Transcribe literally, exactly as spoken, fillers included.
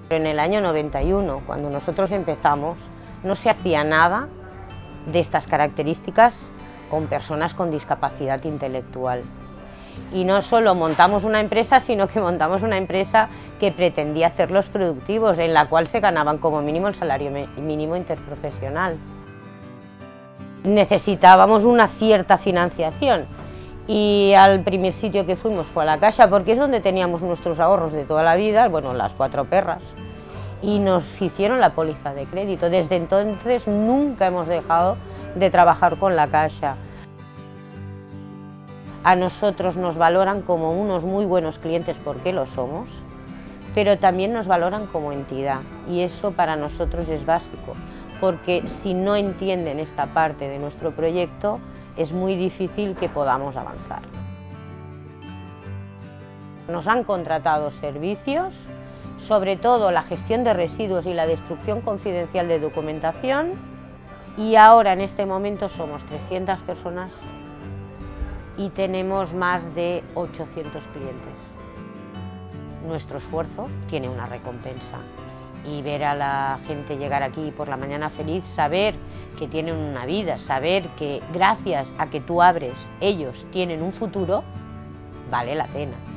En el año noventa y uno, cuando nosotros empezamos, no se hacía nada de estas características con personas con discapacidad intelectual. Y no solo montamos una empresa, sino que montamos una empresa que pretendía hacerlos productivos, en la cual se ganaban como mínimo el salario mínimo interprofesional. Necesitábamos una cierta financiación y al primer sitio que fuimos fue a la Caixa, porque es donde teníamos nuestros ahorros de toda la vida, bueno, las cuatro perras, y nos hicieron la póliza de crédito. Desde entonces nunca hemos dejado de trabajar con la Caixa. A nosotros nos valoran como unos muy buenos clientes, porque lo somos, pero también nos valoran como entidad, y eso para nosotros es básico, porque si no entienden esta parte de nuestro proyecto, es muy difícil que podamos avanzar. Nos han contratado servicios, sobre todo la gestión de residuos y la destrucción confidencial de documentación, y ahora en este momento somos trescientas personas y tenemos más de ochocientos clientes. Nuestro esfuerzo tiene una recompensa, y ver a la gente llegar aquí por la mañana feliz, saber que tienen una vida, saber que gracias a que tú abres, ellos tienen un futuro, vale la pena.